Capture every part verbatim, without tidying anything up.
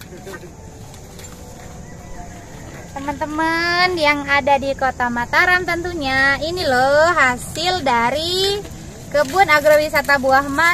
Teman-teman yang ada di Kota Mataram tentunya, ini loh hasil dari kebun agrowisata buah mas.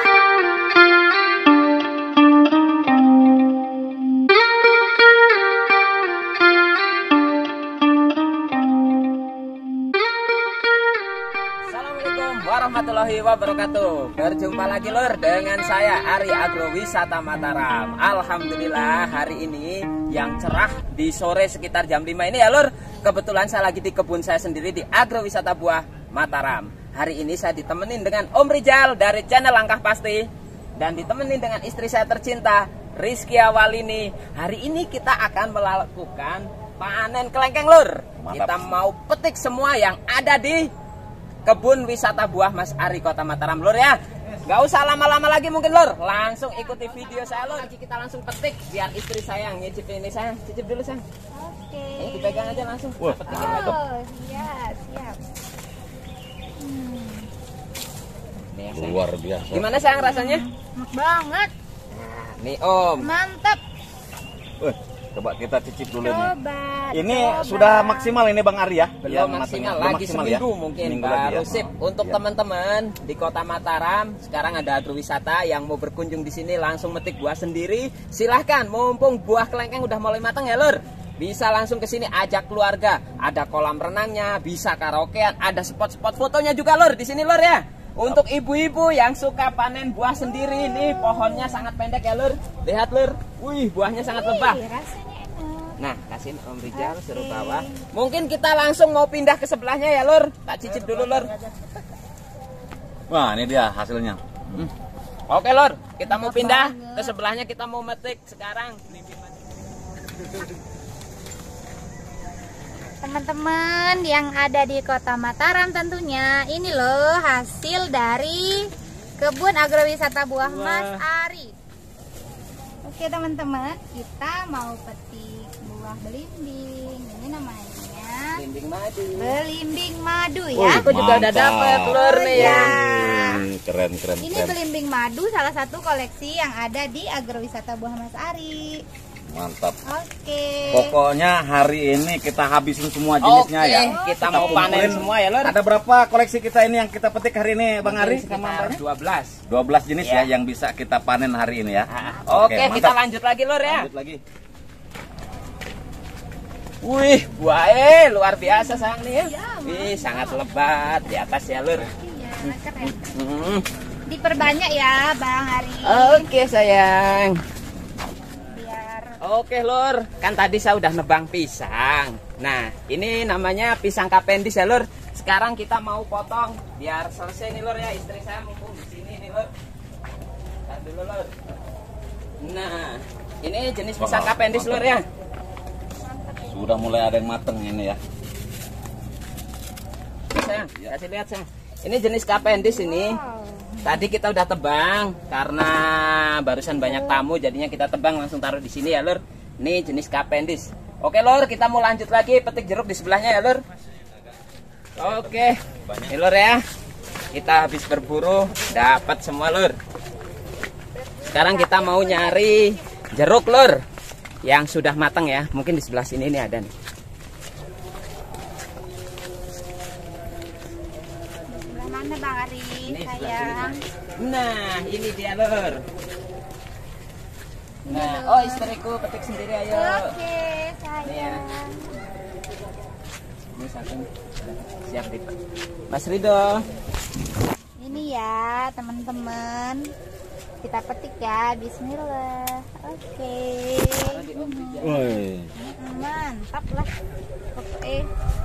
Assalamualaikum warahmatullahi wabarakatuh. Berjumpa lagi lur dengan saya Ari Agrowisata Mataram. Alhamdulillah hari ini yang cerah di sore sekitar jam lima ini ya lur. Kebetulan saya lagi di kebun saya sendiri di Agrowisata Buah Mataram. Hari ini saya ditemenin dengan Om Rizal dari channel Langkah Pasti, dan ditemenin dengan istri saya tercinta Rizky Awalini. Hari ini kita akan melakukan panen kelengkeng lur. Mantap. Kita mau petik semua yang ada di kebun wisata buah Mas Ari Kota Mataram lur ya. Gak usah lama-lama lagi mungkin lur, langsung ikuti video saya lur. Lagi kita langsung petik biar istri saya yang nyicip ini. Saya cicip dulu sayang. Oke. Ini dipegang aja langsung. Wah. Petikin lagi. Oh iya siap. Hmm. Nih, ya, sayang. Luar biasa. Gimana sayang rasanya? Enak banget. Nih Om. Mantap. Wah, coba kita cicip dulu nih. Coba. Ini coba. sudah maksimal ini Bang Ari ya? Belum Yang maksimal, matangnya. Belum lagi maksimal seminggu ya? mungkin Seminggu baru lagi ya? sip. Untuk Iya. teman-teman di Kota Mataram, sekarang ada agrowisata yang mau berkunjung di sini langsung metik buah sendiri. Silahkan, mumpung buah kelengkeng udah mulai matang ya lur. Bisa langsung ke sini ajak keluarga. Ada kolam renangnya, bisa karaokean, ada spot-spot fotonya juga lur di sini lur ya. Untuk ibu-ibu yang suka panen buah sendiri, nih pohonnya sangat pendek ya lur. Lihat lur, wih buahnya sangat lebat. Wih, rasanya enak. Nah, kasihin Om Rizal Oke. suruh bawa. Mungkin kita langsung mau pindah ke sebelahnya ya lur. Tak cicip dulu lur. Wah, ini dia hasilnya. Hmm. Oke lur, kita mau pindah ke sebelahnya, kita mau metik sekarang. Teman-teman yang ada di Kota Mataram tentunya, ini loh hasil dari kebun agrowisata buah Mas Ari. Oke teman-teman, kita mau petik buah belimbing. Ini namanya Belimbing madu. belimbing madu Oh, ya. Aku juga udah Mantap. dapet lur nih ya. Hmm, keren, keren, Ini keren. belimbing madu salah satu koleksi yang ada di agrowisata buah Mas Ari. Mantap. Oke. Pokoknya hari ini kita habisin semua jenisnya Oke, ya. kita mau panen kumpulin. semua ya lur. Ada berapa koleksi kita ini yang kita petik hari ini Bang Ari? Sekitar Sama Mbaknya? dua belas. dua belas jenis Ya. ya yang bisa kita panen hari ini ya. Ah, Oke, kita mantap. lanjut lagi lur ya. Lanjut lagi. Wih, buahnya luar biasa sayang nih ya. Iya, Wih, sangat lebat di atas ya lur. Iya, keren. Hmm. Diperbanyak ya Bang Ari. Oke sayang. Biar Oke lur, kan tadi saya udah nebang pisang. Nah, ini namanya pisang kapendis ya lur. Sekarang kita mau potong biar selesai nih lur ya. Istri saya mumpung di sini nih lur. Ntar dulu lur. Nah, ini jenis pisang Wah, kapendis mantap. lur ya. Sudah mulai ada yang mateng ini ya. Ini, sayang, kasih lihat sayang. Ini jenis kapendis ini. Tadi kita udah tebang karena barusan banyak tamu, jadinya kita tebang langsung taruh di sini ya lur. Ini jenis kapendis. Oke lur, kita mau lanjut lagi petik jeruk di sebelahnya ya lur. Oke, ini lur ya. Kita habis berburu, dapat semua lur. Sekarang kita mau nyari jeruk lur yang sudah matang ya. Mungkin di sebelah sini ini ada nih. sebelah mana Bang Ari? Ini sebelah Sayang. sini. Nah, ini dia lur. Nah, Lur. oh istriku petik sendiri ayo. Oke, Ini ya. sayang. Ini satu siap di Mas Ridho. Ini ya, teman-teman. Kita petik ya. Bismillah. Oke. Woi. Mm, Mantap lah. Oke.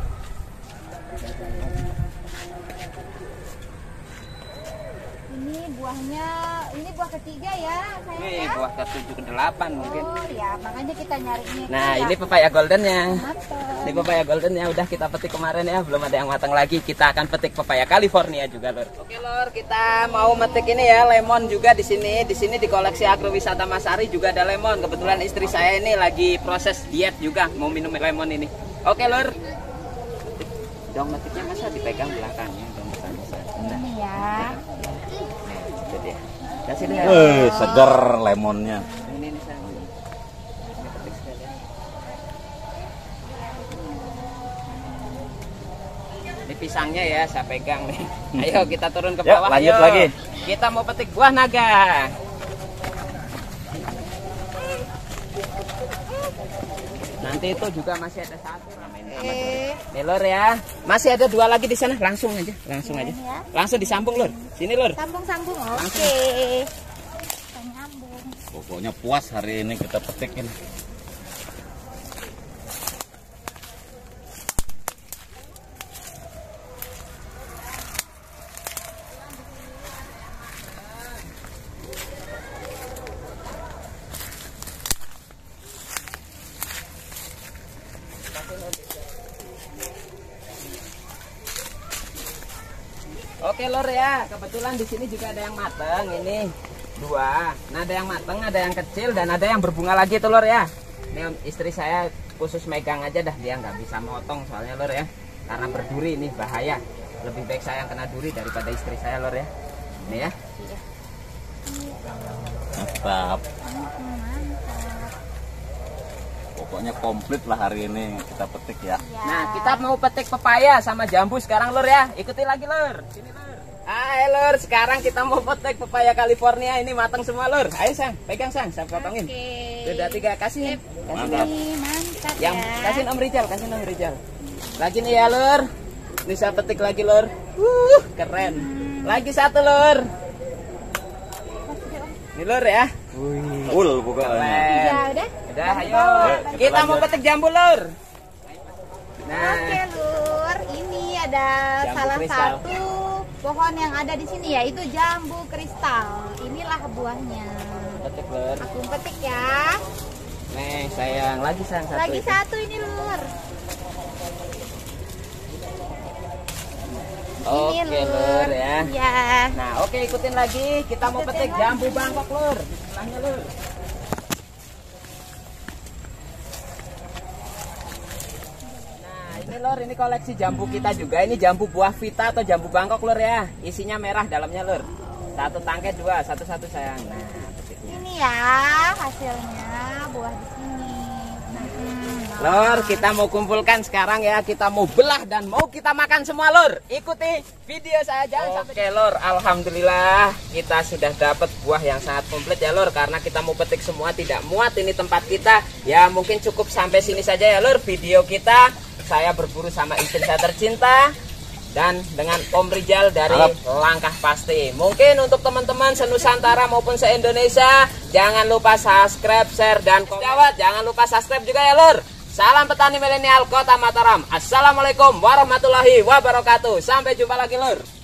Ini buahnya, ini buah ketiga ya, sayang Ini ya. buah ketujuh ke delapan mungkin. Oh ya, makanya kita nyari ini. Nah, ini pepaya goldennya. Mantap. Ini pepaya golden ya udah kita petik kemarin ya, belum ada yang matang lagi. Kita akan petik pepaya California juga, Lur. Oke, Lur, kita mau metik ini ya, lemon juga di sini. Di sini di koleksi agrowisata Mas Ari juga ada lemon. Kebetulan istri saya ini lagi proses diet juga, mau minum lemon ini. Oke, Lur. Dong metiknya masa dipegang belakangnya, dong bisa. Nah, Ini ya. itu dia. Kasih lihat. Wih, seger lemonnya. Ini nih sayang. pisangnya ya, saya pegang nih. Ayo kita turun ke Yuk, bawah. lanjut Ayo. lagi. Kita mau petik buah naga. Nanti itu juga masih ada satu. Oke. Nih lur ya, masih ada dua lagi di sana. Langsung aja, langsung aja, Ya. langsung disambung lur. Sini lur. Sambung-sambung. Oke. Langsung. Kita nyambung. Pokoknya puas hari ini kita petikin. Oke lur ya, kebetulan di sini juga ada yang mateng. Ini dua. Nah ada yang mateng, ada yang kecil, dan ada yang berbunga lagi tuh lur ya. Ini istri saya khusus megang aja dah, dia nggak bisa motong soalnya lur ya, karena berduri ini bahaya. Lebih baik saya yang kena duri daripada istri saya lur ya. Ini ya. Mantap. Pokoknya komplit lah hari ini kita petik ya. Nah kita mau petik pepaya sama jambu sekarang lur ya. Ikuti lagi lur. Sini lur. Ayo lur, sekarang kita mau petik pepaya California. Ini matang semua lur. Ayo sang, pegang sang, saya potongin. Oke. Sudah tiga, kasih. Kasih Mantap. Ini mantap Yang ya. kasih Om Rijal, kasih Om Rijal. Lagi nih ya lur. Ini saya petik lagi lur. Uh, keren. Lagi satu lur. Ini lur ya. Full pokoknya. Keren. Ya udah. Udah, ayo. Ayo, Kita mau lanjut. petik jambu lur. Nah, Oke lur, ini ada Jambu salah kristal. satu pohon yang ada di sini ya, itu jambu kristal. Inilah buahnya. petik lur. Aku petik ya. Nih sayang, lagi sayang satu. Lagi itu. satu ini lur. Oke Ini lur ya. Ya. Nah oke ikutin lagi. Kita mau Ikutin petik lagi. jambu Bangkok lur. Sebelahnya lur. Nah ini lur, ini koleksi jambu kita juga. Ini jambu buah vita atau jambu Bangkok lur ya. Isinya merah dalamnya lur. Satu tangkai dua, satu-satu sayang. Nah petiknya. Ini ya hasilnya buah di sini. Hmm, Lur, kita mau kumpulkan sekarang ya. Kita mau belah dan mau kita makan semua lur. Ikuti video saya jangan sampai. Oke lur, alhamdulillah kita sudah dapat buah yang sangat komplit ya lur. Karena kita mau petik semua, tidak muat ini tempat kita. Ya mungkin cukup sampai sini saja ya lur video kita. Saya berburu sama istri saya tercinta dan dengan Om Rijal dari Harap. Langkah Pasti. Mungkin untuk teman-teman se-Nusantara maupun se-Indonesia, jangan lupa subscribe, share, dan komen. Jawat, jangan lupa subscribe juga ya lur. Salam petani milenial Kota Mataram. Assalamualaikum warahmatullahi wabarakatuh. Sampai jumpa lagi lur.